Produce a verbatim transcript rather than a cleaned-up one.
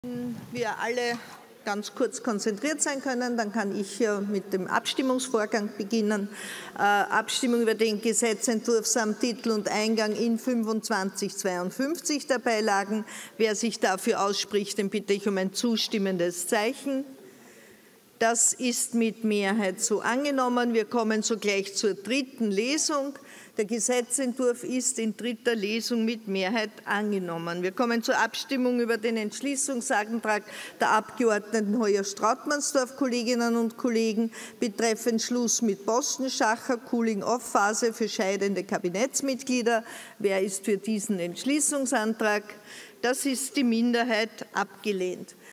Wenn wir alle ganz kurz konzentriert sein können, dann kann ich mit dem Abstimmungsvorgang beginnen. Äh, Abstimmung über den Gesetzentwurf samt Titel und Eingang in fünfundzwanzig zweiundfünfzig der Beilagen. Wer sich dafür ausspricht, den bitte ich um ein zustimmendes Zeichen. Das ist mit Mehrheit so angenommen. Wir kommen sogleich zur dritten Lesung. Der Gesetzentwurf ist in dritter Lesung mit Mehrheit angenommen. Wir kommen zur Abstimmung über den Entschließungsantrag der Abgeordneten Hoyer-Strautmannsdorf, Kolleginnen und Kollegen, betreffend Schluss mit Postenschacher, Cooling-off-Phase für scheidende Kabinettsmitglieder. Wer ist für diesen Entschließungsantrag? Das ist die Minderheit, abgelehnt.